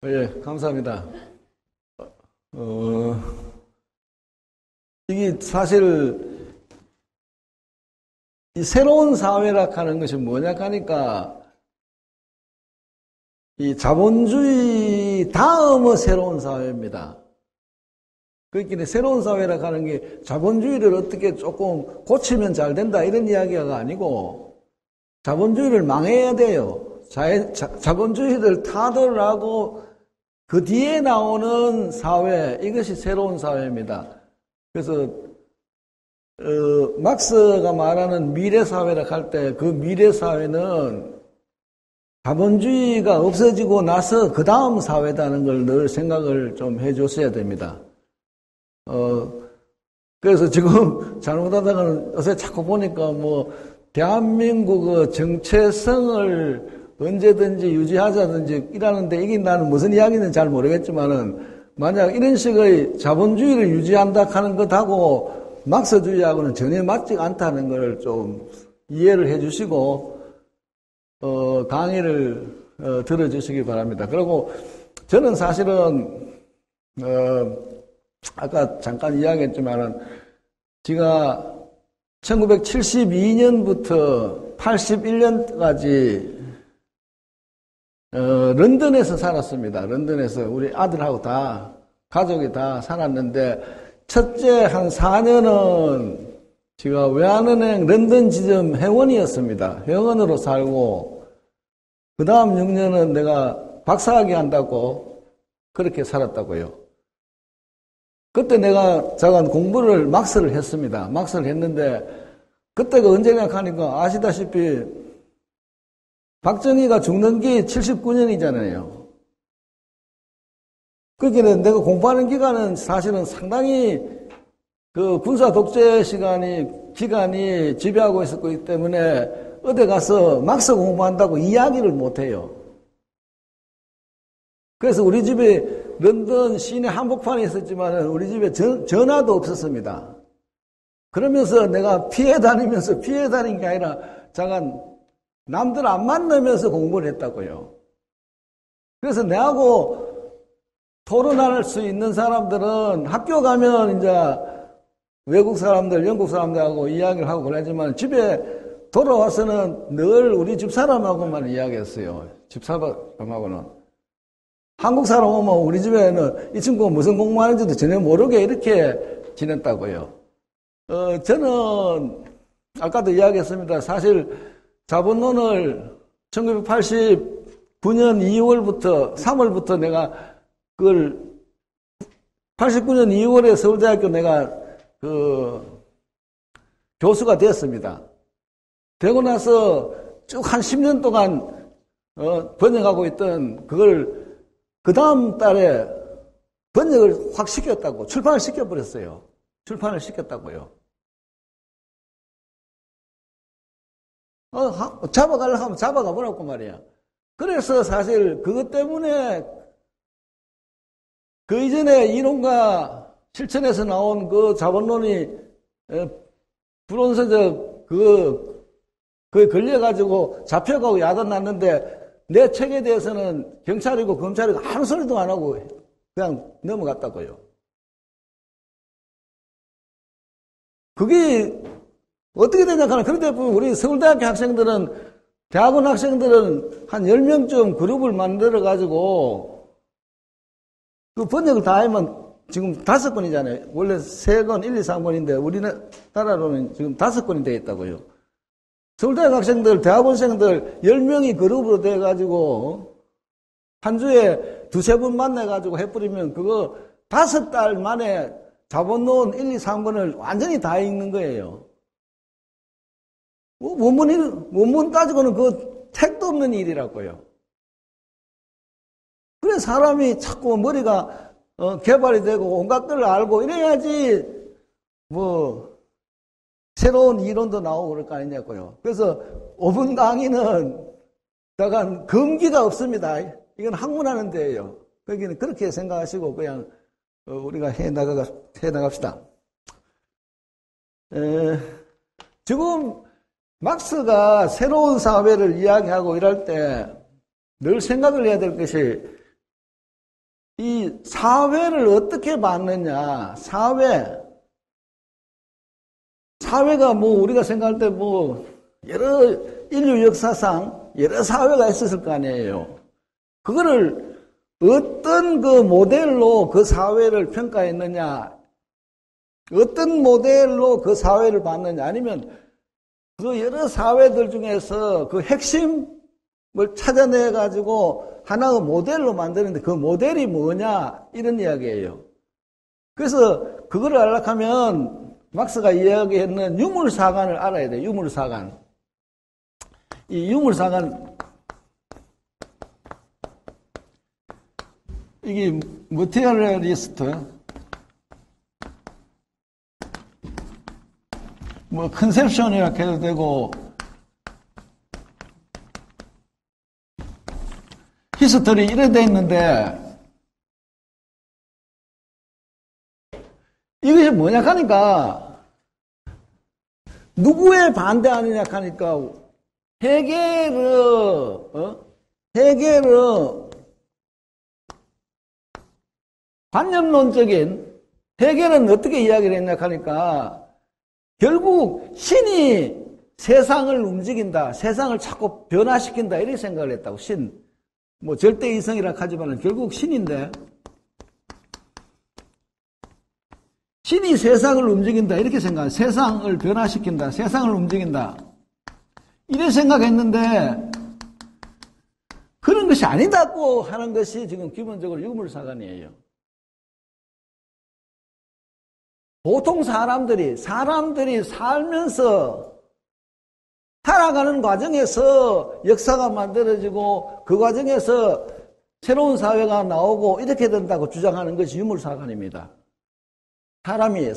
예, 감사합니다. 이게 사실 이 새로운 사회라 하는 것이 뭐냐 하니까 이 자본주의 다음의 새로운 사회입니다. 그러니까 새로운 사회라 하는 게 자본주의를 어떻게 조금 고치면 잘 된다 이런 이야기가 아니고 자본주의를 망해야 돼요. 자본주의를 타도를 하고 그 뒤에 나오는 사회, 이것이 새로운 사회입니다. 그래서 막스가 말하는 미래사회라 할 때 그 미래사회는 자본주의가 없어지고 나서 그 다음 사회다는 걸 늘 생각을 좀 해줬어야 됩니다. 그래서 지금 잘못하다가는 요새 자꾸 보니까 뭐 대한민국의 정체성을 언제든지 유지하자든지 이라는데 이게 나는 무슨 이야기인지 잘 모르겠지만은 만약 이런 식의 자본주의를 유지한다 하는 것하고 막스주의하고는 전혀 맞지 않다는 걸 좀 이해를 해 주시고 강의를 들어 주시기 바랍니다. 그리고 저는 사실은 아까 잠깐 이야기했지만은 제가 1972년부터 81년까지 런던에서 살았습니다. 런던에서 우리 아들하고 다 가족이 다 살았는데 첫째 한 4년은 제가 외환은행 런던 지점 회원이었습니다. 회원으로 살고 그 다음 6년은 내가 박사학위 한다고 그렇게 살았다고요. 그때 내가 잠깐 공부를 막스를 했습니다. 막스를 했는데 그때가 언제냐 하니까 아시다시피 박정희가 죽는 게 79년이잖아요. 그러니까 내가 공부하는 기간은 사실은 상당히 그 군사 독재 기간이 지배하고 있었기 때문에 어디 가서 막스 공부한다고 이야기를 못해요. 그래서 우리 집에 런던 시내 한복판에 있었지만 우리 집에 전화도 없었습니다. 그러면서 내가 피해 다니는 게 아니라 잠깐 남들 안 만나면서 공부를 했다고요. 그래서 내하고 토론할 수 있는 사람들은 학교 가면 이제 외국 사람들, 영국 사람들하고 이야기를 하고 그러지만 집에 돌아와서는 늘 우리 집 사람하고만 이야기했어요. 집 사람하고는. 한국 사람 오면 우리 집에는 이 친구가 무슨 공부하는지도 전혀 모르게 이렇게 지냈다고요. 저는 아까도 이야기했습니다. 사실 자본론을 1989년 2월부터 3월부터 내가 그걸 89년 2월에 서울대학교 내가 그 교수가 되었습니다. 되고 나서 쭉 한 10년 동안 번역하고 있던 그걸 그 다음 달에 번역을 확 시켰다고 출판을 시켜버렸어요. 출판을 시켰다고요. 잡아가려고 하면 잡아가 보라고 말이야. 그래서 사실 그것 때문에 그 이전에 이론과 실천에서 나온 그 자본론이 불온서적 그에 걸려가지고 잡혀가고 야단 났는데 내 책에 대해서는 경찰이고 검찰이고 아무 소리도 안 하고 그냥 넘어갔다고요. 그게 어떻게 되냐 하면 그런데 우리 서울대학교 학생들은 대학원 학생들은 한 10명쯤 그룹을 만들어 가지고 그 번역을 다 하면 지금 5권이잖아요. 원래 3권, 1, 2, 3권인데 우리나라로는 지금 5권이 되어 있다고요. 서울대학 학생들, 대학원생들 10명이 그룹으로 돼 가지고 한 주에 2-3번 만나 가지고 해버리면 그거 5달 만에 자본론 1, 2, 3권을 완전히 다 읽는 거예요. 원문 따지고는 그 택도 없는 일이라고요. 그래 사람이 자꾸 머리가 개발이 되고 온갖 걸 알고 이래야지 뭐 새로운 이론도 나오고 그럴 거 아니냐고요. 그래서 5분 강의는 약간 금기가 없습니다. 이건 학문하는 데예요. 거기는 그렇게 생각하시고 그냥 우리가 해나갑시다. 지금 막스가 새로운 사회를 이야기하고 이럴 때 늘 생각을 해야 될 것이 이 사회를 어떻게 봤느냐, 사회가 뭐 우리가 생각할 때 뭐 여러 인류 역사상 여러 사회가 있었을 거 아니에요. 그거를 어떤 그 모델로 그 사회를 평가했느냐, 어떤 모델로 그 사회를 봤느냐, 아니면 그 여러 사회들 중에서 그 핵심을 찾아내가지고 하나의 모델로 만드는데 그 모델이 뭐냐, 이런 이야기예요. 그래서 그거를 알려고 하면 막스가 이야기했는 유물사관을 알아야 돼요. 유물사관. 이 유물사관, 이게 머티리얼리스트, 뭐 컨셉션이라고 해도 되고 히스토리 이래 돼 있는데, 이것이 뭐냐 하니까 누구에 반대하느냐 하니까 헤겔의 관념론적인, 헤겔은 어떻게 이야기를 했냐 하니까 결국 신이 세상을 움직인다, 세상을 자꾸 변화시킨다, 이렇게 생각을 했다고. 뭐 절대 이성이라 하지만 결국 신인데, 신이 세상을 움직인다, 이렇게 생각해. 세상을 변화시킨다, 세상을 움직인다, 이래 생각했는데 그런 것이 아니다고 하는 것이 지금 기본적으로 유물사관이에요. 보통 사람들이 살면서 살아가는 과정에서 역사가 만들어지고 그 과정에서 새로운 사회가 나오고 이렇게 된다고 주장하는 것이 유물사관입니다. 사람이에요,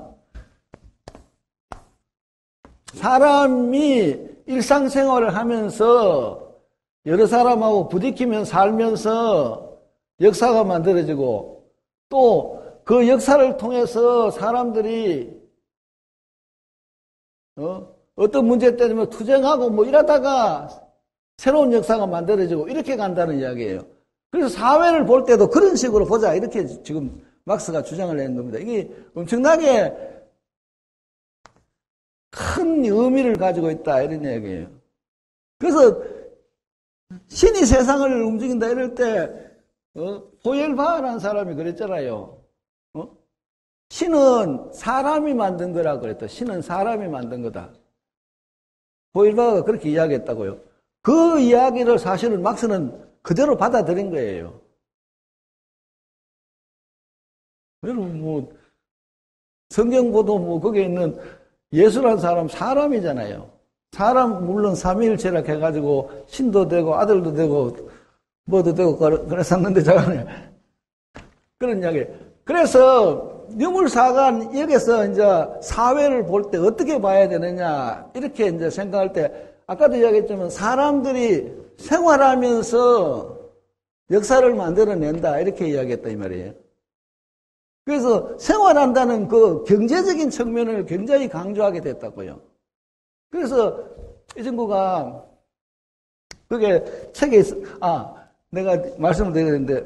사람이 일상생활을 하면서 여러 사람하고 부딪히면서 살면서 역사가 만들어지고, 또 그 역사를 통해서 사람들이 어떤 문제 때문에 투쟁하고 뭐 이러다가 새로운 역사가 만들어지고 이렇게 간다는 이야기예요. 그래서 사회를 볼 때도 그런 식으로 보자, 이렇게 지금 막스가 주장을 낸 겁니다. 이게 엄청나게 큰 의미를 가지고 있다, 이런 얘기예요. 그래서 신이 세상을 움직인다 이럴 때 포엘바라는 사람이 그랬잖아요. 신은 사람이 만든 거라고 그랬다. 신은 사람이 만든 거다. 포엘바가 그렇게 이야기했다고요. 그 이야기를 사실은 막스는 그대로 받아들인 거예요. 여러분, 뭐 성경 보도 뭐 거기에 있는 예수라는 사람 사람이잖아요. 사람 물론 삼위일체라 해가지고 신도 되고 아들도 되고 뭐도 되고 그랬었는데 저는 그런 이야기. 그래서 유물사관 여기서 이제 사회를 볼 때 어떻게 봐야 되느냐 이렇게 이제 생각할 때 아까도 이야기했지만 사람들이 생활하면서 역사를 만들어낸다 이렇게 이야기했다 이 말이에요. 그래서 생활한다는 그 경제적인 측면을 굉장히 강조하게 됐다고요. 그래서 이 친구가 그게 책에 내가 말씀을 드렸는데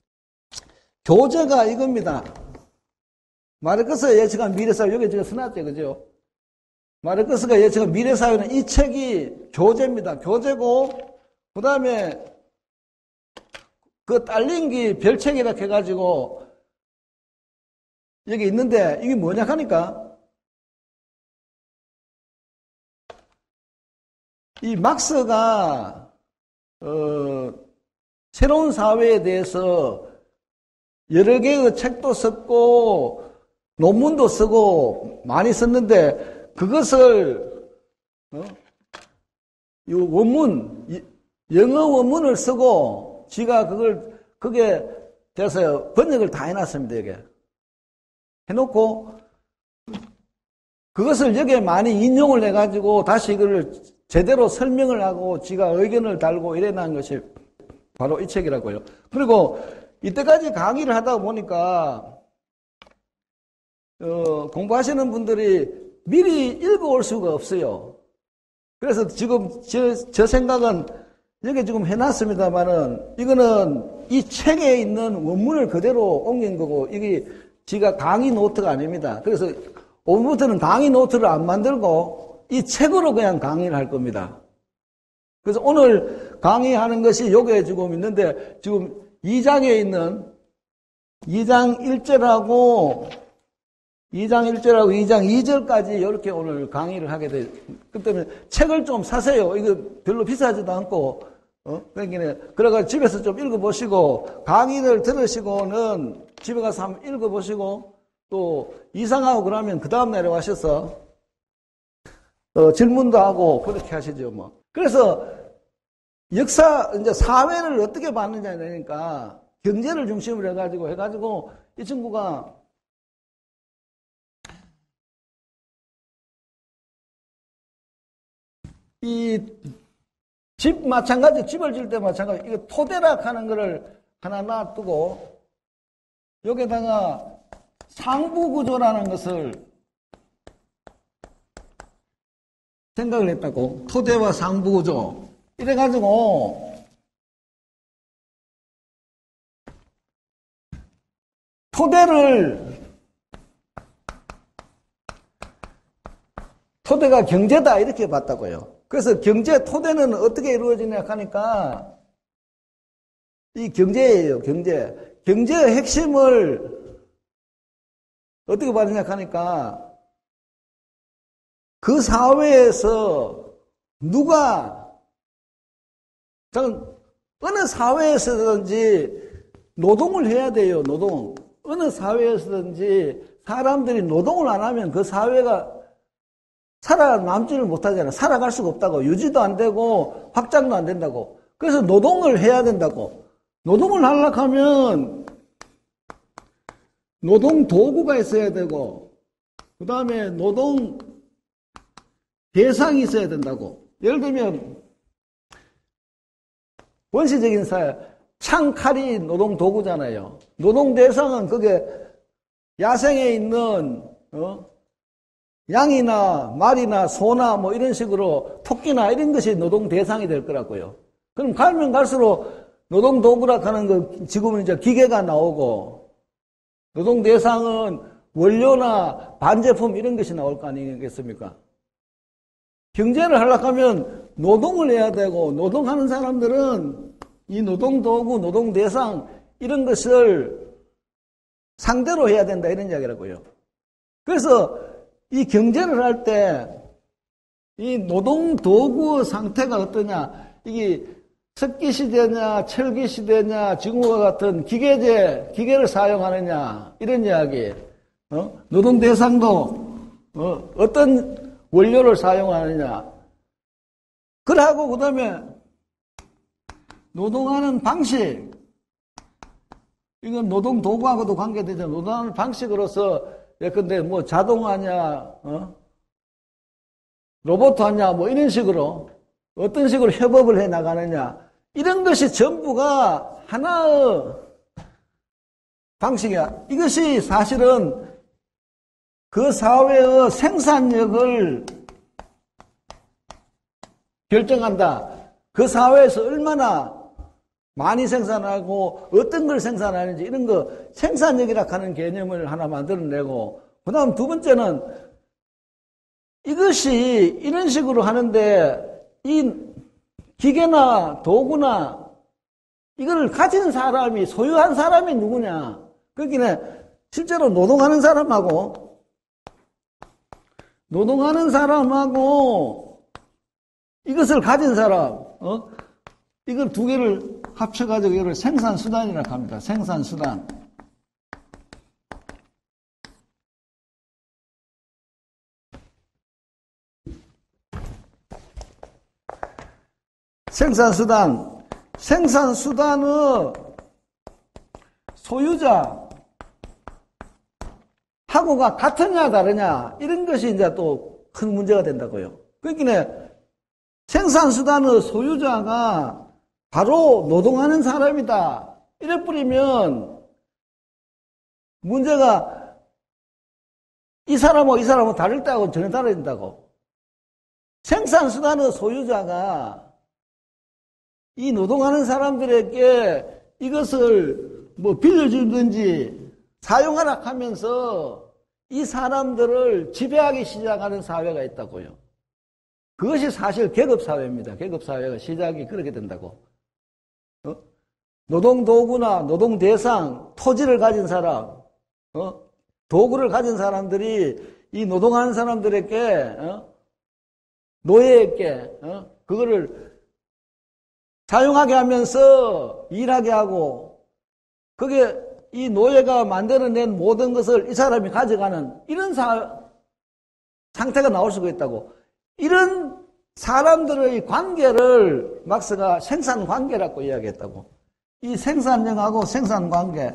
교재가 이겁니다. 마르크스의 예측한 미래사회, 여기 제가 써놨죠, 그죠? 마르크스가 예측한 미래사회는 이 책이 교재입니다. 교재고, 그 다음에 그 딸린 게 별책이라 해가지고 여기 있는데 이게 뭐냐 하니까 이 막스가 새로운 사회에 대해서 여러 개의 책도 썼고 논문도 쓰고 많이 썼는데 그것을 이 원문, 영어 원문을 쓰고 지가 그게 돼서 번역을 다 해놨습니다. 여기 해놓고 그것을 여기에 많이 인용을 해가지고 다시 이걸 제대로 설명을 하고 지가 의견을 달고 이래난 것이 바로 이 책이라고요. 그리고 이때까지 강의를 하다 보니까 공부하시는 분들이 미리 읽어올 수가 없어요. 그래서 지금 저 생각은 여기 지금 해놨습니다만은, 이거는 이 책에 있는 원문을 그대로 옮긴 거고, 이게 지가 강의 노트가 아닙니다. 그래서 오늘부터는 강의 노트를 안 만들고, 이 책으로 그냥 강의를 할 겁니다. 그래서 오늘 강의하는 것이 여기에 지금 있는데, 지금 2장에 있는 2장 1절하고 2장 2절까지 이렇게 오늘 강의를 하게 돼요. 그 때문에 책을 좀 사세요. 이거 별로 비싸지도 않고, 그러니까, 그래가 집에서 좀 읽어보시고, 강의를 들으시고는 집에 가서 한번 읽어보시고, 또 이상하고 그러면 그 다음 날에 와셔서, 질문도 하고, 그렇게 하시죠, 뭐. 그래서 이제 사회를 어떻게 봤느냐니까, 경제를 중심으로 해가지고, 이 친구가 마찬가지, 집을 질 때 마찬가지, 이거 토대락 하는 거를 하나 놔두고, 여기다가 상부구조라는 것을 생각을 했다고. 토대와 상부구조. 이래가지고, 토대가 경제다, 이렇게 봤다고요. 그래서 경제 토대는 어떻게 이루어지냐 하니까, 이 경제예요, 경제. 경제의 핵심을 어떻게 봤느냐 하니까, 그 사회에서 어느 사회에서든지 노동을 해야 돼요, 노동. 어느 사회에서든지 사람들이 노동을 안 하면 그 사회가 살아남지를 못하잖아요. 살아갈 수가 없다고. 유지도 안 되고 확장도 안 된다고. 그래서 노동을 해야 된다고. 노동을 하려고 하면 노동 도구가 있어야 되고, 그 다음에 노동 대상이 있어야 된다고. 예를 들면 원시적인 사회, 창칼이 노동 도구잖아요. 노동 대상은 그게 야생에 있는 양이나 말이나 소나 뭐 이런 식으로 토끼나 이런 것이 노동 대상이 될 거라고요. 그럼 가면 갈수록 노동 도구라 하는 거 지금은 이제 기계가 나오고, 노동 대상은 원료나 반제품 이런 것이 나올 거 아니겠습니까? 경제를 하려고 하면 노동을 해야 되고, 노동하는 사람들은 이 노동 도구, 노동 대상 이런 것을 상대로 해야 된다, 이런 이야기라고요. 그래서 이 경제를 할 때 이 노동 도구 상태가 어떠냐, 이게 석기 시대냐, 철기 시대냐, 지금과 같은 기계를 사용하느냐, 이런 이야기. 노동 대상도 어떤 원료를 사용하느냐. 그러고 그다음에 노동하는 방식. 이건 노동 도구하고도 관계되죠. 노동하는 방식으로서 예컨대 뭐 자동화냐, 로봇 하냐, 뭐 이런 식으로 어떤 식으로 협업을 해 나가느냐, 이런 것이 전부가 하나의 방식이야. 이것이 사실은 그 사회의 생산력을 결정한다. 그 사회에서 얼마나 많이 생산하고 어떤 걸 생산하는지 이런 거 생산력이라 하는 개념을 하나 만들어내고, 그 다음 두 번째는 이것이 이런 식으로 하는데 이 기계나 도구나 이거를 가진 사람이, 소유한 사람이 누구냐. 그러니까 실제로 노동하는 사람하고 이것을 가진 사람, 이걸 두 개를 합쳐가지고 이걸 생산수단이라고 합니다. 생산수단. 생산수단의 소유자 하고가 같으냐 다르냐, 이런 것이 이제 또 큰 문제가 된다고요. 그러니까 생산수단의 소유자가 바로 노동하는 사람이다, 이래 뿌리면 문제가 이 사람하고 다를 때하고 전혀 다르다고. 생산수단의 소유자가 이 노동하는 사람들에게 이것을 뭐 빌려주든지 사용하라 하면서 이 사람들을 지배하기 시작하는 사회가 있다고요. 그것이 사실 계급사회입니다. 계급사회가 시작이 그렇게 된다고. 노동도구나 노동대상, 토지를 가진 사람, 도구를 가진 사람들이 이 노동하는 사람들에게, 노예에게, 그거를 사용하게 하면서 일하게 하고, 그게 이 노예가 만들어낸 모든 것을 이 사람이 가져가는 이런 상태가 나올 수가 있다고. 이런 사람들의 관계를 막스가 생산관계라고 이야기했다고. 이 생산력하고 생산관계.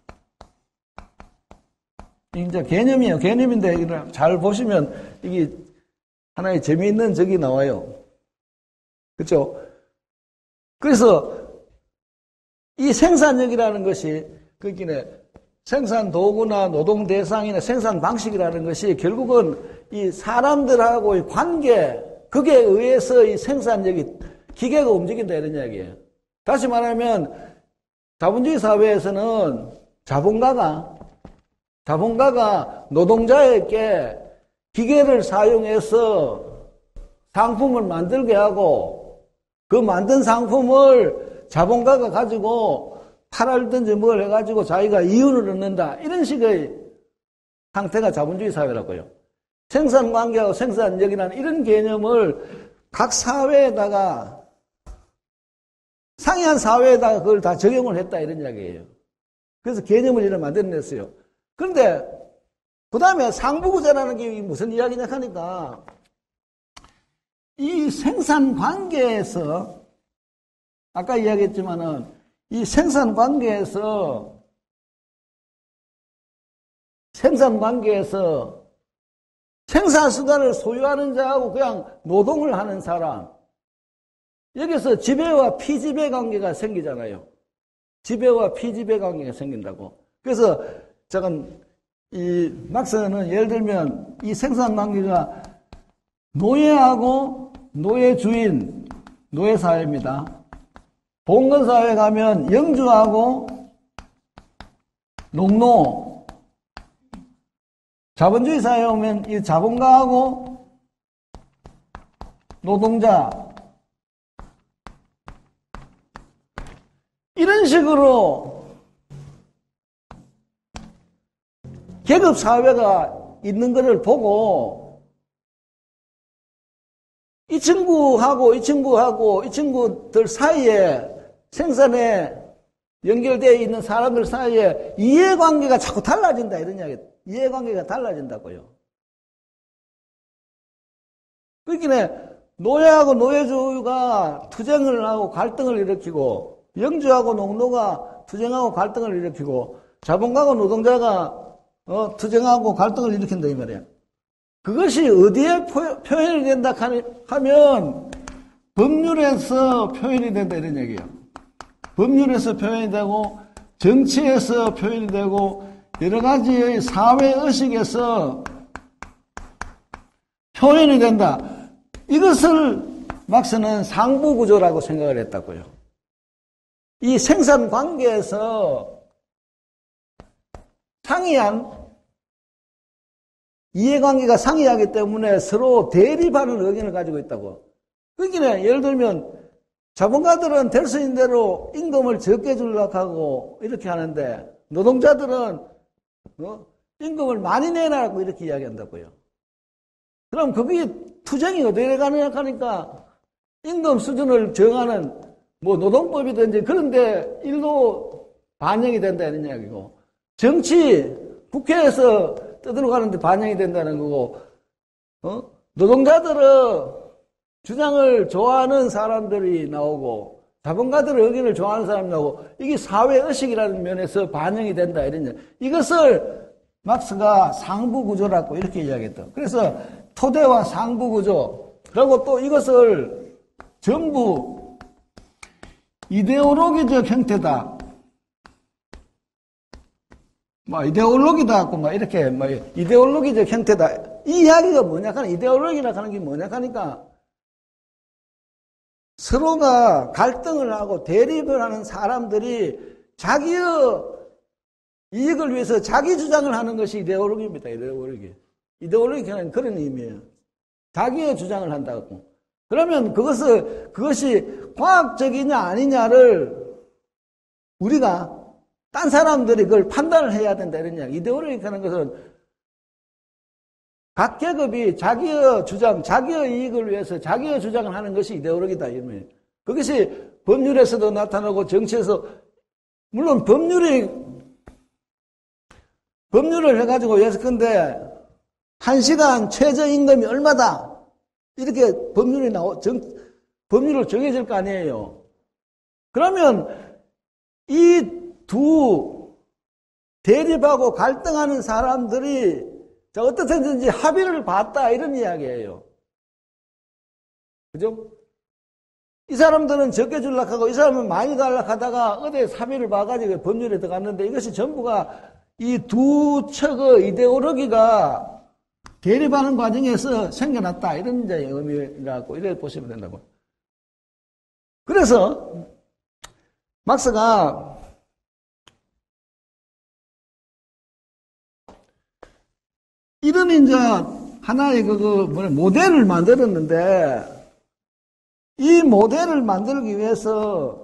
이제 개념이에요. 개념인데 잘 보시면 이게 하나의 재미있는 적이 나와요. 그렇죠? 그래서 이 생산력이라는 것이 그러니까 생산 도구나 노동 대상이나 생산 방식이라는 것이 결국은 이 사람들하고의 관계, 그게 의해서 이 생산력이 기계가 움직인다 이런 이야기예요. 다시 말하면 자본주의 사회에서는 자본가가 노동자에게 기계를 사용해서 상품을 만들게 하고 그 만든 상품을 자본가가 가지고 팔아든지 뭘 해가지고 자기가 이윤을 얻는다. 이런 식의 상태가 자본주의 사회라고요. 생산관계하고 생산력이라는 이런 개념을 각 사회에다가 상이한 사회에다가 그걸 다 적용을 했다 이런 이야기예요. 그래서 개념을 이렇게 만들어냈어요. 그런데 그 다음에 상부구조라는 게 무슨 이야기냐 하니까 이 생산관계에서 아까 이야기했지만은 이 생산관계에서 생산수단을 소유하는 자하고 그냥 노동을 하는 사람, 여기서 지배와 피지배 관계가 생기잖아요. 지배와 피지배 관계가 생긴다고. 그래서 잠깐 이 막스는 예를 들면 이 생산관계가 노예하고 노예주인, 노예사회입니다. 봉건사회 가면 영주하고 농노, 자본주의 사회에 오면 이 자본가하고 노동자, 이런 식으로 계급사회가 있는 것을 보고 이 친구하고 이 친구들 사이에 생산에 연결되어 있는 사람들 사이에 이해관계가 자꾸 달라진다 이런 이야기. 이해관계가 달라진다고요. 그러니까 노예하고 노예주가 투쟁을 하고 갈등을 일으키고 영주하고 농노가 투쟁하고 갈등을 일으키고 자본가하고 노동자가 투쟁하고 갈등을 일으킨다 이 말이에요. 그것이 어디에 표현이 된다 하면 법률에서 표현이 된다 이런 얘기예요. 법률에서 표현이 되고 정치에서 표현이 되고 여러 가지의 사회의식에서 표현이 된다. 이것을 막스는 상부구조라고 생각을 했다고요. 이 생산관계에서 상이한 이해관계가 상이하기 때문에 서로 대립하는 의견을 가지고 있다고. 그러니까 예를 들면 자본가들은 될 수 있는 대로 임금을 적게 주려고 하고 이렇게 하는데 노동자들은 임금을 많이 내라고 이렇게 이야기한다고요. 그럼 그게 투쟁이 어디에 가느냐 하니까 임금 수준을 정하는 뭐 노동법이든지 그런데 일로 반영이 된다 이런 이야기고 정치 국회에서 떠들어가는데 반영이 된다는 거고 노동자들은 주장을 좋아하는 사람들이 나오고 자본가들의 의견을 좋아하는 사람이 나오고 이게 사회의식이라는 면에서 반영이 된다 이런 이것을 막스가 상부구조라고 이렇게 이야기했다. 그래서 토대와 상부구조 그리고 또 이것을 전부 이데올로기적 형태다. 이데올로기다 하고 이렇게 이데올로기적 형태다. 이 이야기가 뭐냐 하니까 이데올로기라 하는 게 뭐냐 하니까 서로가 갈등을 하고 대립을 하는 사람들이 자기의 이익을 위해서 자기 주장을 하는 것이 이데올로기입니다. 이데올로기. 이데올로기는 그런 의미예요. 자기의 주장을 한다고. 그러면 그것이 과학적이냐 아니냐를 우리가 딴 사람들이 그걸 판단을 해야 된다 이런 이야기. 이데올로기 하는 것은 각 계급이 자기의 주장, 자기의 이익을 위해서 자기의 주장을 하는 것이 이데올로기다 이런. 그것이 법률에서도 나타나고 정치에서 물론 법률을 해가지고 예컨대 1시간 최저임금이 얼마다 이렇게 법률을 정해질 거 아니에요. 그러면 이 두 대립하고 갈등하는 사람들이 어떻게든지 합의를 봤다 이런 이야기예요. 그죠? 이 사람들은 적게 주려고 하고 이 사람은 많이 달라고 하다가 어디에 합의를 봐가지고 법률에 들어갔는데 이것이 전부가 이 두 척의 이데올로기가 대립하는 과정에서 생겨났다 이런 이제 의미라고 이래 보시면 된다고. 그래서 막스가 이런 이제 하나의 모델을 만들었는데 이 모델을 만들기 위해서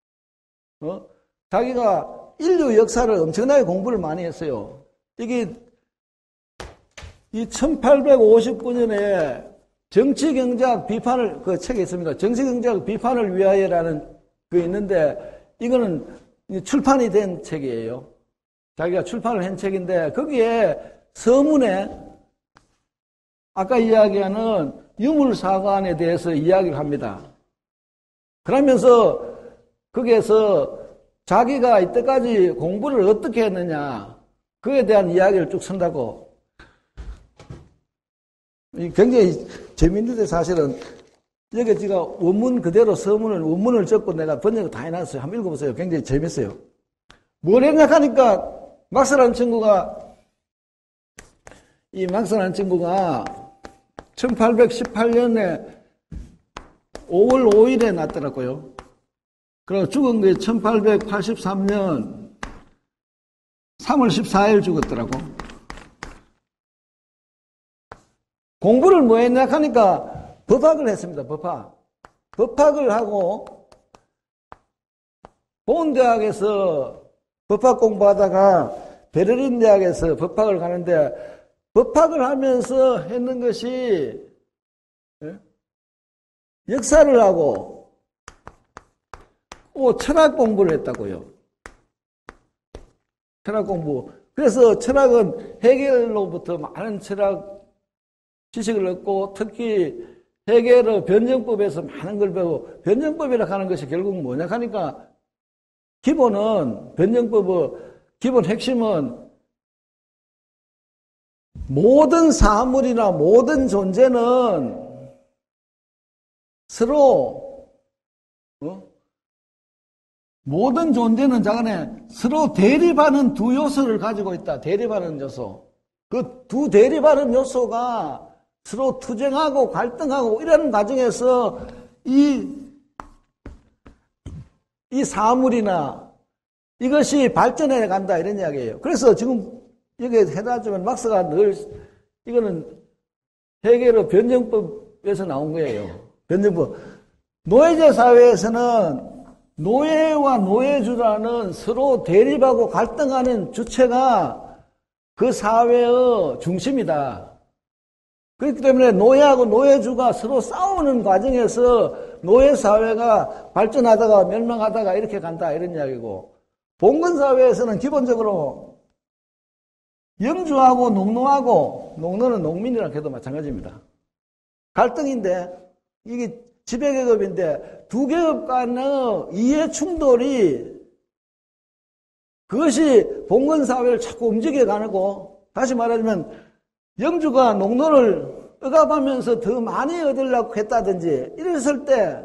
자기가 인류 역사를 엄청나게 공부를 많이 했어요. 이게 이 1859년에 정치경제학 비판을 그 책에 있습니다. 정치경제학 비판을 위하여라는 게 있는데 이거는 출판이 된 책이에요. 자기가 출판을 한 책인데 거기에 서문에 아까 이야기하는 유물사관에 대해서 이야기를 합니다. 그러면서 거기에서 자기가 이때까지 공부를 어떻게 했느냐 그에 대한 이야기를 쭉 쓴다고. 굉장히 재미있는데 사실은 여기 제가 원문 그대로 서문을 원문을 적고 내가 번역을 다 해놨어요. 한번 읽어보세요. 굉장히 재밌어요. 뭘 생각하니까 막스라는 친구가 1818년에 5월 5일에 났더라고요. 그리고 죽은 게 1883년 3월 14일 죽었더라고. 공부를 뭐 했냐 하니까 법학을 했습니다. 법학을 하고 보은대학에서 법학 공부하다가 베를린 대학에서 법학을 가는데 법학을 하면서 했는 것이 역사를 하고 철학 공부를 했다고요. 철학 공부. 그래서 철학은 헤겔로부터 많은 철학 지식을 얻고 특히 헤겔의 변정법에서 많은 걸 배우고 변정법이라고 하는 것이 결국 뭐냐 하니까 기본은 변정법의 기본 핵심은 모든 사물이나 모든 존재는 서로 모든 존재는 자간에 서로 대립하는 두 요소를 가지고 있다. 대립하는 요소. 그 두 대립하는 요소가 서로 투쟁하고 갈등하고 이런 과정에서 이 사물이나 이것이 발전해 간다 이런 이야기예요. 그래서 지금 여기 해놨지만 막스가 늘 이거는 헤겔의 변정법에서 나온 거예요. 변정법. 노예제 사회에서는 노예와 노예주라는 서로 대립하고 갈등하는 주체가 그 사회의 중심이다. 그렇기 때문에 노예하고 노예주가 서로 싸우는 과정에서 노예사회가 발전하다가 멸망하다가 이렇게 간다 이런 이야기고 봉건사회에서는 기본적으로 영주하고 농노하고 농노는 농민이랑 해도 마찬가지입니다. 갈등인데 이게 지배계급인데 두 계급 간의 이해 충돌이 그것이 봉건사회를 자꾸 움직여가고 다시 말하자면 영주가 농노를 억압하면서 더 많이 얻으려고 했다든지 이랬을 때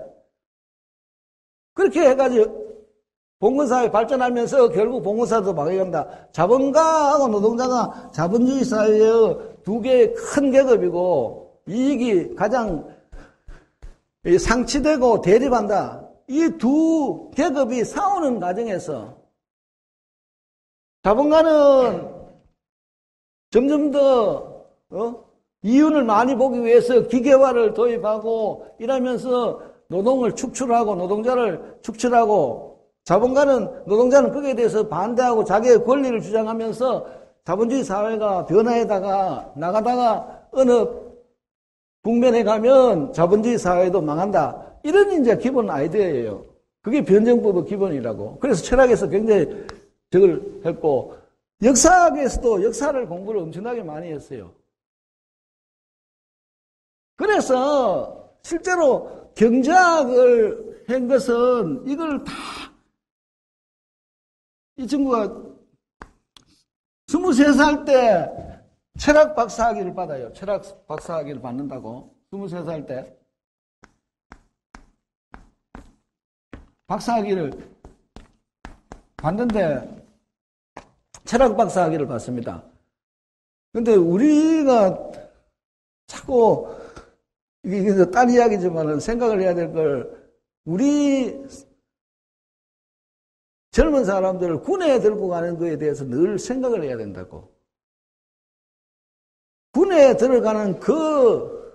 그렇게 해가지고 봉건사회 발전하면서 결국 봉건사회도 망해간다. 자본가하고 노동자가 자본주의 사회의 두 개의 큰 계급이고 이익이 가장 상치되고 대립한다. 이 두 계급이 싸우는 과정에서 자본가는 점점 더 이윤을 많이 보기 위해서 기계화를 도입하고 이러면서 노동을 축출하고 노동자를 축출하고 자본가는 노동자는 거기에 대해서 반대하고 자기의 권리를 주장하면서 자본주의 사회가 변화에다가 나가다가 어느 국면에 가면 자본주의 사회도 망한다. 이런 이제 기본 아이디어예요. 그게 변정법의 기본이라고. 그래서 철학에서 굉장히 저걸 했고, 역사학에서도 역사를 공부를 엄청나게 많이 했어요. 그래서 실제로 경제학을 한 것은 이걸 다 이 친구가 23살 때 철학 박사학위를 받아요. 철학 박사학위를 받는다고. 23살 때. 박사학위를 받는데 철학 박사학위를 받습니다. 근데 우리가 자꾸 이게 딴 이야기지만은 생각을 해야 될 걸 우리 젊은 사람들을 군에 들고 가는 거에 대해서 늘 생각을 해야 된다고. 군에 들어가는 그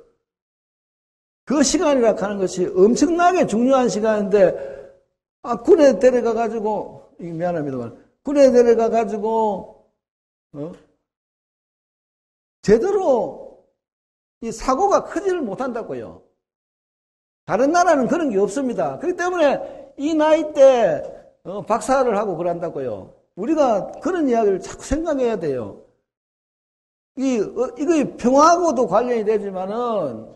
시간이라 하는 것이 엄청나게 중요한 시간인데 군에 데려가가지고, 미안합니다만, 군에 데려가가지고, 제대로 이 사고가 크지를 못한다고요. 다른 나라는 그런 게 없습니다. 그렇기 때문에 이 나이 때 박사를 하고 그런다고요. 우리가 그런 이야기를 자꾸 생각해야 돼요. 이거 평화하고도 관련이 되지만은,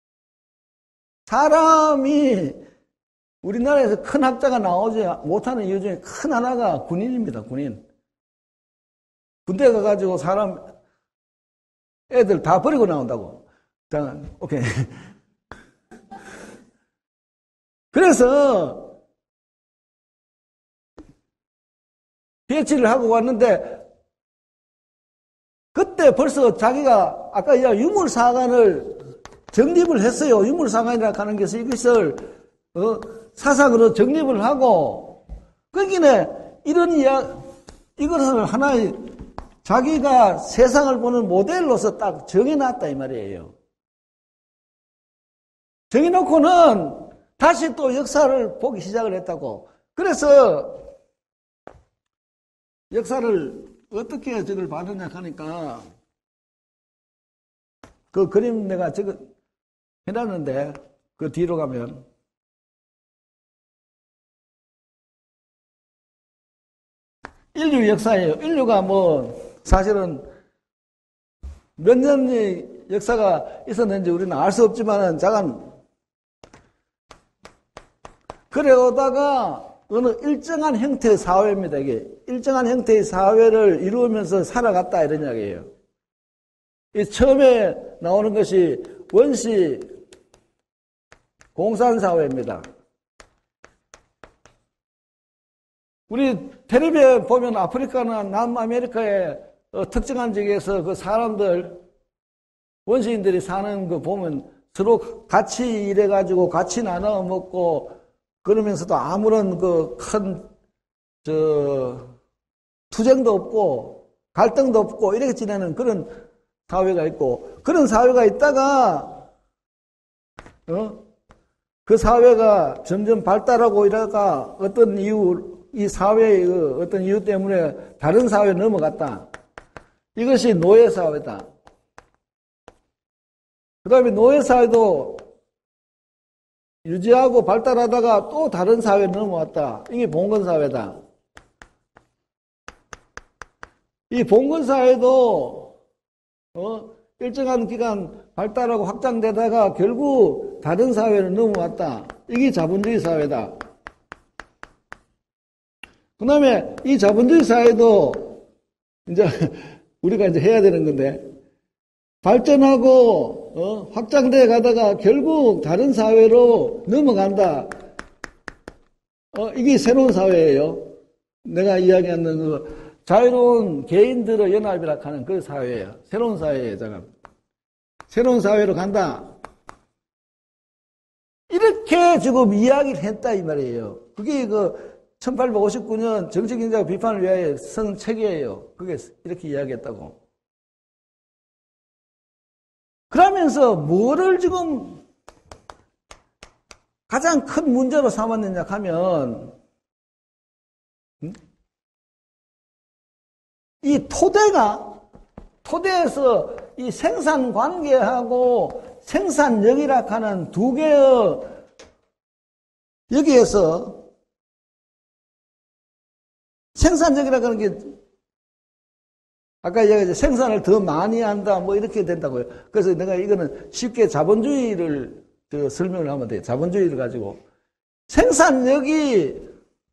사람이 우리나라에서 큰 학자가 나오지 못하는 이유 중에 큰 하나가 군인입니다, 군인. 군대 가가지고 사람, 애들 다 버리고 나온다고. 자, 오케이. 그래서, PhD를 하고 왔는데, 그때 벌써 자기가, 아까 유물사관을 정립을 했어요. 유물사관이라고 하는 것이 이것을, 사상으로 정립을 하고, 거기는 이것을 하나의 자기가 세상을 보는 모델로서 딱 정해놨다, 이 말이에요. 정해놓고는 다시 또 역사를 보기 시작을 했다고. 그래서 역사를 어떻게 저걸 봤느냐 하니까, 그 그림 내가 저거 해놨는데, 그 뒤로 가면, 인류 역사예요. 인류가 사실은 몇 년의 역사가 있었는지 우리는 알 수 없지만은, 그래 오다가 어느 일정한 형태의 사회입니다, 이게. 일정한 형태의 사회를 이루면서 살아갔다, 이런 이야기예요. 처음에 나오는 것이 원시 공산사회입니다. 우리 텔레비에 보면 아프리카나 남아메리카의 특정한 지역에서 그 사람들, 원시인들이 사는 거 보면 서로 같이 일해가지고 같이 나눠 먹고 그러면서도 아무런 투쟁도 없고 갈등도 없고 이렇게 지내는 그런 사회가 있고, 그런 사회가 있다가, 그 사회가 점점 발달하고 이러다가 어떤 이 사회의 어떤 이유 때문에 다른 사회에 넘어갔다. 이것이 노예사회다. 그 다음에 노예사회도 유지하고 발달하다가 또 다른 사회에 넘어왔다. 이게 봉건사회다. 이 봉건사회도 일정한 기간 발달하고 확장되다가 결국 다른 사회로 넘어왔다. 이게 자본주의 사회다. 그 다음에 이 자본주의 사회도 이제 우리가 이제 해야 되는 건데, 발전하고 확장돼 가다가 결국 다른 사회로 넘어간다. 이게 새로운 사회예요. 내가 이야기하는 그 자유로운 개인들의 연합이라 하는 그 사회예요. 새로운 사회예요, 잠깐. 새로운 사회로 간다. 이런 이렇게 지금 이야기를 했다 이 말이에요. 그게 그 1859년 정치경제학 비판을 위하여 쓴 책이에요. 그게 이렇게 이야기했다고. 그러면서 뭐를 지금 가장 큰 문제로 삼았느냐 하면 이 토대에서 이 생산관계하고 생산력이라 하는 두 개의 여기에서 생산력이라 하는 게 아까 얘기했죠. 생산을 더 많이 한다 뭐 이렇게 된다고요. 그래서 내가 이거는 쉽게 자본주의를 설명을 하면 돼요. 자본주의를 가지고 생산력이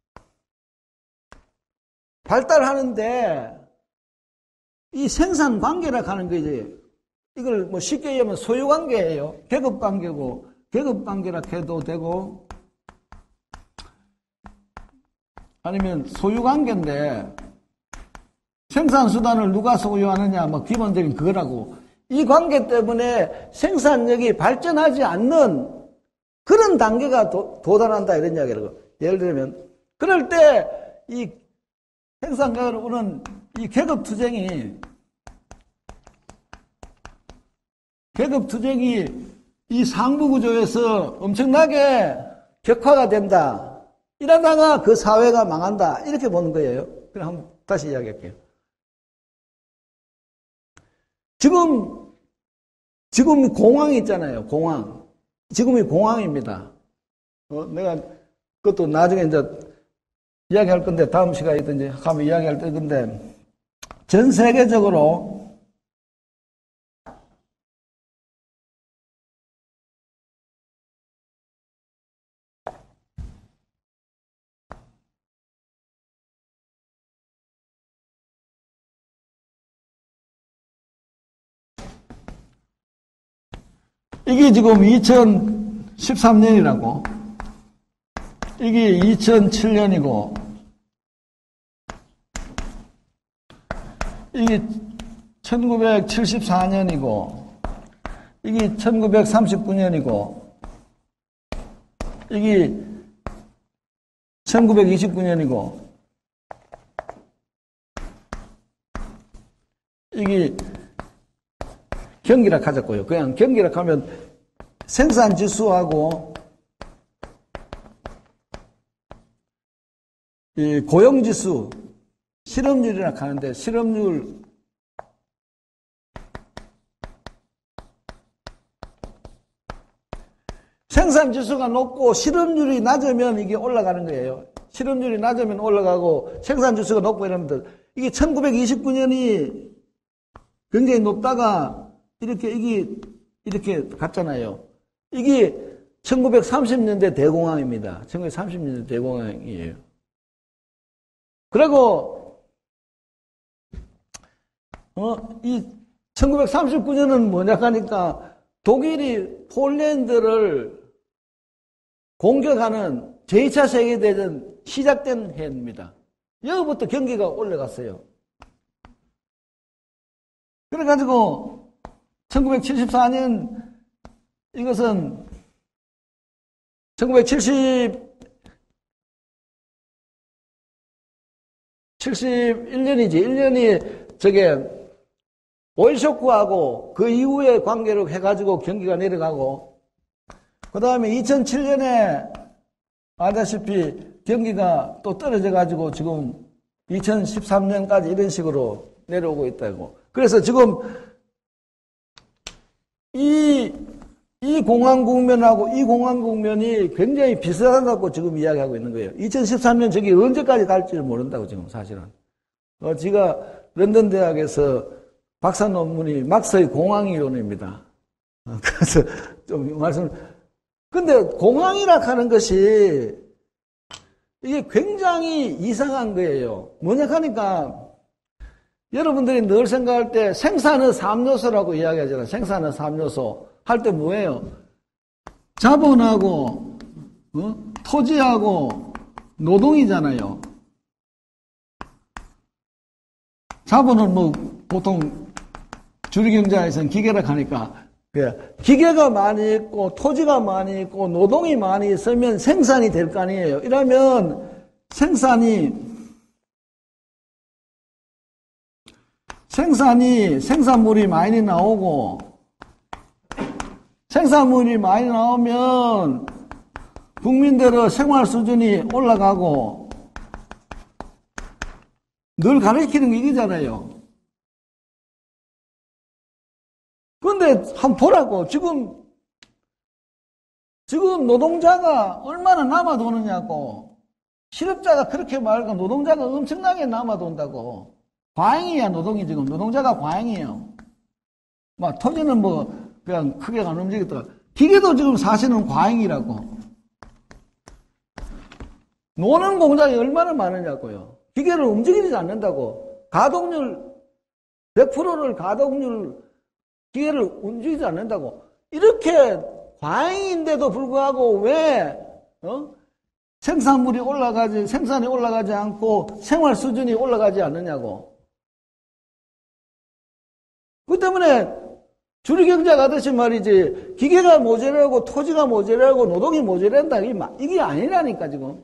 발달하는데 이 생산관계라 하는 거지. 이걸 뭐 쉽게 얘기하면 소유관계예요. 계급관계고 계급관계라 해도 되고 아니면 소유관계인데 생산수단을 누가 소유하느냐 뭐 기본적인 그거라고. 이 관계 때문에 생산력이 발전하지 않는 그런 단계가 도달한다 이런 이야기라고. 예를 들면 그럴 때 이 생산력으로는 이 계급투쟁이 이 상부구조에서 엄청나게 격화가 된다. 이러다가 그 사회가 망한다. 이렇게 보는 거예요. 그럼 한번 다시 이야기할게요. 지금 공황이 있잖아요. 공황. 지금이 공황입니다. 내가 그것도 나중에 이제 이야기할 건데 다음 시간이든지 한번 이야기할 건데 전 세계적으로 이게 지금 2013년이라고. 이게 2007년이고, 이게 1974년이고, 이게 1939년이고, 이게 1929년이고, 이게 경기락 하자고요. 그냥 경기락 하면 생산지수하고 이 고용지수, 실업률이라 하는데 실업률 생산지수가 높고 실업률이 낮으면 이게 올라가는 거예요. 실업률이 낮으면 올라가고 생산지수가 높고 이러면 이게 1929년이 굉장히 높다가 이게 이렇게 갔잖아요. 이게 1930년대 대공황입니다. 1930년대 대공황이에요. 그리고 이 1939년은 뭐냐 하니까 독일이 폴란드를 공격하는 제2차 세계대전 시작된 해입니다. 여기부터 경기가 올라갔어요. 그래가지고 1974년 이것은 1971년이지. 1년이 저게 오일쇼크하고 그 이후의 관계로 해가지고 경기가 내려가고 그 다음에 2007년에 아다시피 경기가 또 떨어져가지고 지금 2013년까지 이런 식으로 내려오고 있다고. 그래서 지금 이 공황 국면하고 이 공황 국면이 굉장히 비슷하다고 지금 이야기하고 있는 거예요. 2013년 저기 언제까지 갈지를 모른다고 지금 사실은. 제가 런던 대학에서 박사 논문이 막스의 공황 이론입니다. 그래서 좀 근데 공황이라 하는 것이 이게 굉장히 이상한 거예요. 뭐냐 하니까 여러분들이 늘 생각할 때 생산의 3요소라고 이야기하잖아요. 생산의 3요소. 할 때 뭐예요? 자본하고, 토지하고, 노동이잖아요. 자본은 뭐, 보통 주류경제에서는 기계라 하니까, 기계가 많이 있고 토지가 많이 있고 노동이 많이 있으면 생산이 될 거 아니에요. 이러면 생산물이 많이 나오고 생산물이 많이 나오면 국민들의 생활 수준이 올라가고 늘 가르치는 게 이거잖아요. 그런데 한번 보라고. 지금 노동자가 얼마나 남아도느냐고. 실업자가 그렇게 많으니까 노동자가 엄청나게 남아돈다고. 과잉이야, 노동이 지금. 노동자가 과잉이에요. 막 토지는 뭐 그냥 크게 안 움직였다가. 기계도 지금 사실은 과잉이라고. 노는 공장이 얼마나 많으냐고요. 기계를 움직이지 않는다고. 가동률 100%를 기계를 움직이지 않는다고. 이렇게 과잉인데도 불구하고 왜 생산이 올라가지 않고 생활 수준이 올라가지 않느냐고. 그 때문에 주류경제가 하듯이 말이지, 기계가 모자라고 토지가 모자라고 노동이 모자란다. 이게 아니라니까 지금.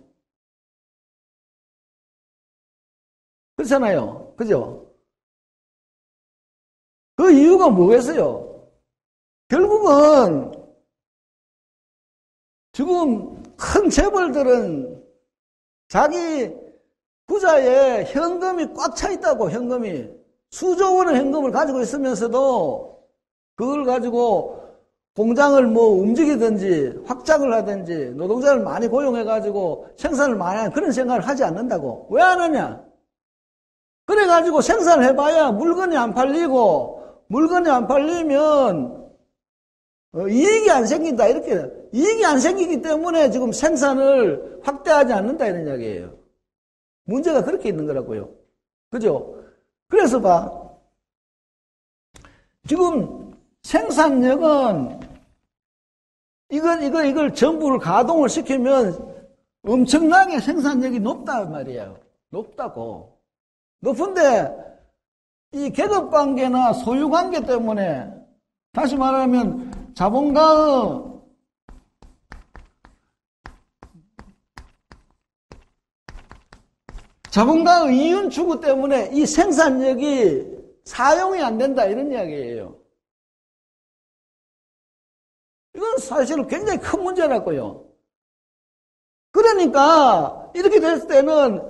그렇잖아요. 그죠? 그 이유가 뭐겠어요? 결국은 지금 큰 재벌들은 자기 부자에 현금이 꽉 차 있다고. 현금이 수조 원의 현금을 가지고 있으면서도 그걸 가지고 공장을 뭐 움직이든지 확장을 하든지 노동자를 많이 고용해가지고 생산을 많이 하는 그런 생각을 하지 않는다고. 왜 안 하냐? 그래가지고 생산을 해봐야 물건이 안 팔리면 이익이 안 생긴다. 이렇게 이익이 안 생기기 때문에 지금 생산을 확대하지 않는다 이런 이야기예요. 문제가 그렇게 있는 거라고요. 그죠? 그래서 지금 생산력은 이걸 전부를 가동을 시키면 엄청나게 생산력이 높다 말이에요. 높다고. 높은데 이 계급관계나 소유관계 때문에, 다시 말하면 자본가의 이윤 추구 때문에 이 생산력이 사용이 안 된다 이런 이야기예요. 이건 사실은 굉장히 큰 문제라고요. 그러니까 이렇게 됐을 때는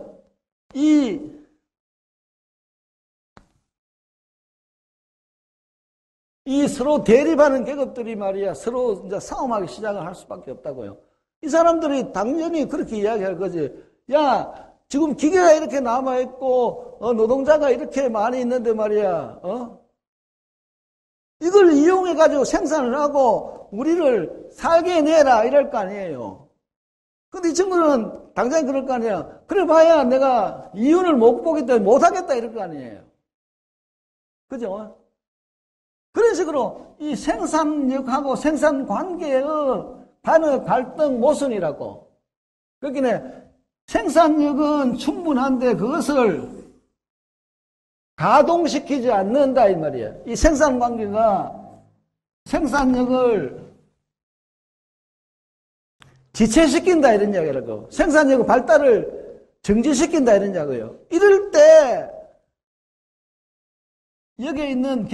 이 서로 대립하는 계급들이 말이야, 서로 이제 싸움하기 시작을 할 수밖에 없다고요. 이 사람들이 당연히 그렇게 이야기할 거지. 야, 지금 기계가 이렇게 남아있고, 노동자가 이렇게 많이 있는데 말이야, 이걸 이용해가지고 생산을 하고, 우리를 살게 해내라, 이럴 거 아니에요. 근데 이 친구는 당장 그럴 거 아니야. 그래 봐야 내가 이윤을 못 보기 때문에 못하겠다, 이럴 거 아니에요. 그죠? 그런 식으로 이 생산력하고 생산 관계의 단어 갈등 모순이라고. 그러니까 생산력은 충분한데 그것을 가동시키지 않는다 이 말이에요. 이 생산 관계가 생산력을 지체시킨다 이런 이야기라고. 생산력의 발달을 정지시킨다 이런 이야기예요. 이럴 때 여기에 있는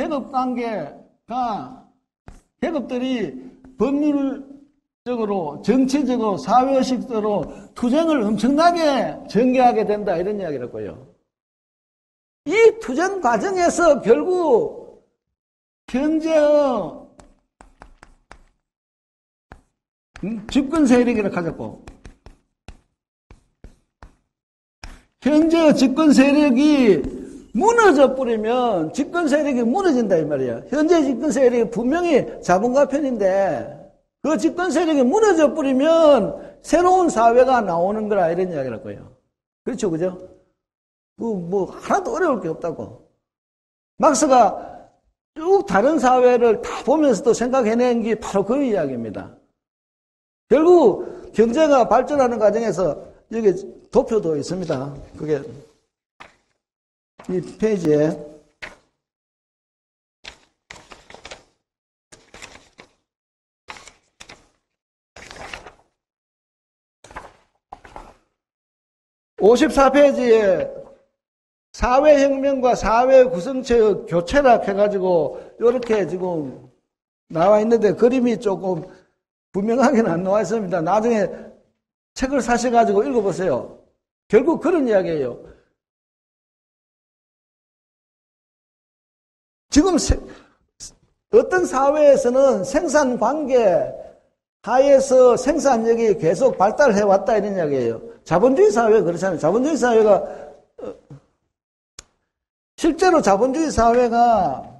계급들이 법률적으로, 정치적으로, 사회의식적으로 투쟁을 엄청나게 전개하게 된다 이런 이야기라고요. 이 투쟁 과정에서 결국 경제의 집권 세력이라고 하자고. 현재의 집권 세력이 무너져 버리면 집권 세력이 무너진다 이 말이야. 현재 집권 세력이 분명히 자본가 편인데 그 집권 세력이 무너져 버리면 새로운 사회가 나오는 거라 이런 이야기라고요. 그렇죠, 그죠? 뭐 하나도 어려울 게 없다고. 막스가 쭉 다른 사회를 다 보면서도 생각해낸 게 바로 그 이야기입니다. 결국 경제가 발전하는 과정에서 여기 도표도 있습니다. 그게 이 페이지에 54페이지에 사회혁명과 사회 구성체의 교체라 해가지고 이렇게 지금 나와 있는데 그림이 조금 분명하게는 안 나와 있습니다. 나중에 책을 사셔가지고 읽어보세요. 결국 그런 이야기예요. 지금 어떤 사회에서는 생산관계 하에서 생산력이 계속 발달해 왔다 이런 이야기예요. 자본주의 사회가 그렇잖아요. 자본주의 사회가 실제로 자본주의 사회가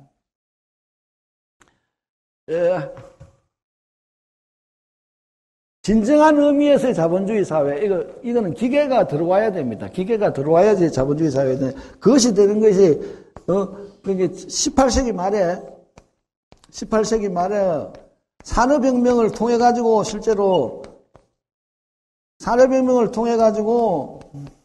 진정한 의미에서의 자본주의 사회, 이거는 기계가 들어와야 됩니다. 기계가 들어와야지 자본주의 사회는. 그것이 되는 것이, 그게 18세기 말에 산업혁명을 통해가지고, 실제로, 산업혁명을 통해가지고,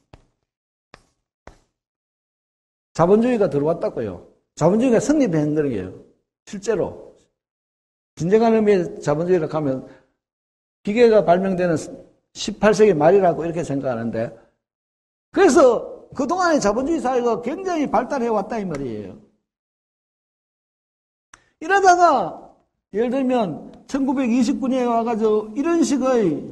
자본주의가 들어왔다고요. 자본주의가 성립한 거예요. 실제로. 진정한 의미의 자본주의라고 하면, 기계가 발명되는 18세기 말이라고 이렇게 생각하는데, 그래서 그동안의 자본주의 사회가 굉장히 발달해 왔다 이 말이에요. 이러다가 예를 들면 1929년에 와가지고 이런 식의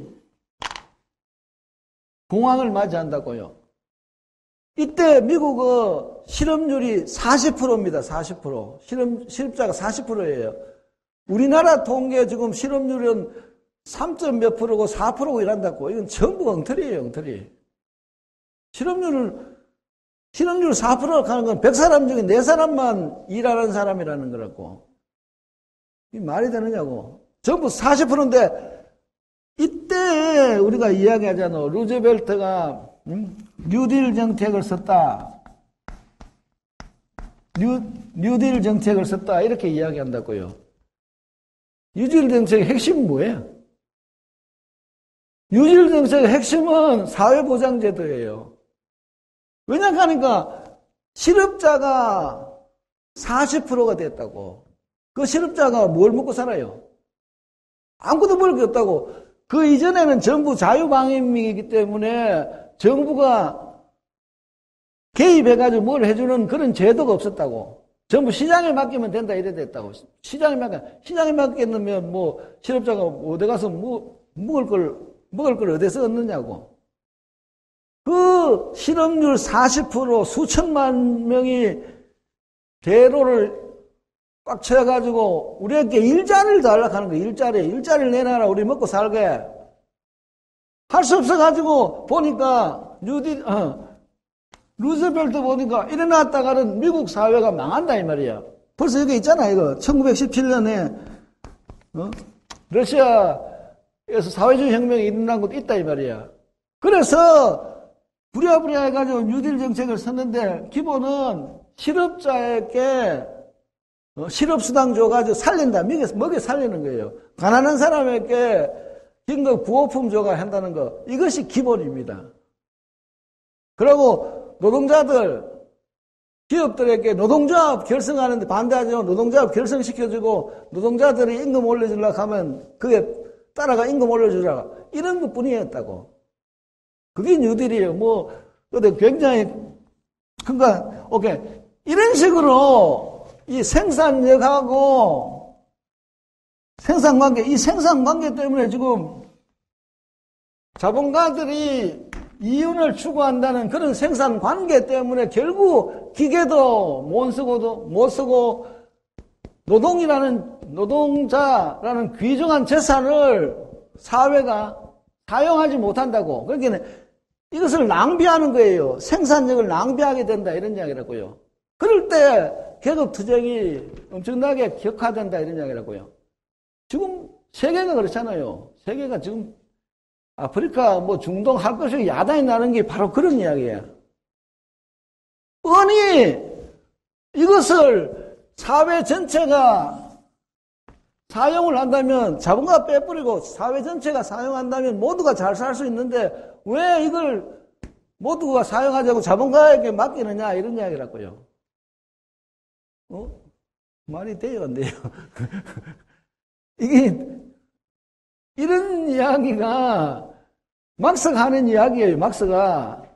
공황을 맞이한다고요. 이때 미국의 실업률이 40%입니다. 40%. 실업자가 40%예요. 우리나라 통계 지금 실업률은 3점 몇 프로고 4%고 이란다고. 이건 전부 엉터리예요, 엉터리. 실업률 4%라고 하는 건 100사람 중에 4사람만 일하는 사람이라는 거라고. 이 말이 되느냐고. 전부 40%인데, 이때 우리가 이야기하잖아. 루즈벨트가, 뉴딜 정책을 썼다. 뉴딜 정책을 썼다. 이렇게 이야기한다고요. 뉴딜 정책의 핵심은 뭐예요? 뉴딜 정책의 핵심은 사회보장제도예요. 왜냐하니까 실업자가 40%가 됐다고. 그 실업자가 뭘 먹고 살아요? 아무것도 먹을 게 없다고. 그 이전에는 전부 자유방임이기 때문에 정부가 개입해가지고 뭘 해주는 그런 제도가 없었다고. 전부 시장에 맡기면 된다 이래 됐다고. 시장에 맡기면 뭐 실업자가 어디 가서 먹을 걸 어디서 얻느냐고. 그 실업률 40% 수천만 명이 대로를 꽉 채워가지고 우리에게 일자리를 달라고 하는 거예요. 일자리를 내놔라. 우리 먹고 살게. 할 수 없어가지고 보니까 루즈벨트 보니까 일어났다가는 미국 사회가 망한다 이 말이야. 벌써 여기 있잖아 이거. 1917년에 러시아에서 사회주의 혁명이 일어난 것도 있다 이 말이야. 그래서 부랴부랴 해가지고 뉴딜 정책을 썼는데 기본은 실업자에게 실업수당 줘가지고 살린다. 먹여 살리는 거예요. 가난한 사람에게 긴급 구호품 줘가 한다는 거. 이것이 기본입니다. 그리고 노동자들, 기업들에게 노동조합 결성하는데 반대하죠. 노동조합 결성시켜주고 노동자들이 임금 올려주려고 하면 그게 따라가 임금 올려주라. 이런 것 뿐이었다고. 그게 뉴딜이에요. 근데 굉장히, 그러니까, 오케이. 이런 식으로 이 생산력하고 생산관계, 이 생산관계 때문에 지금 자본가들이 이윤을 추구한다는 그런 생산관계 때문에 결국 기계도 못 쓰고 노동자라는 귀중한 재산을 사회가 사용하지 못한다고. 그러니까 이것을 낭비하는 거예요. 생산력을 낭비하게 된다 이런 이야기라고요. 그럴 때 계급투쟁이 엄청나게 격화된다 이런 이야기라고요. 지금 세계가 그렇잖아요. 세계가 지금 아프리카 중동 할 것이 야단이 나는 게 바로 그런 이야기예요. 아니 이것을 사회 전체가 사용을 한다면 자본가 빼버리고 사회 전체가 사용한다면 모두가 잘 살 수 있는데 왜 이걸 모두가 사용하자고 자본가에게 맡기느냐 이런 이야기라고요. 말이 돼요 안 돼요? 이게 이런 이야기가 막스가 하는 이야기예요. 막스가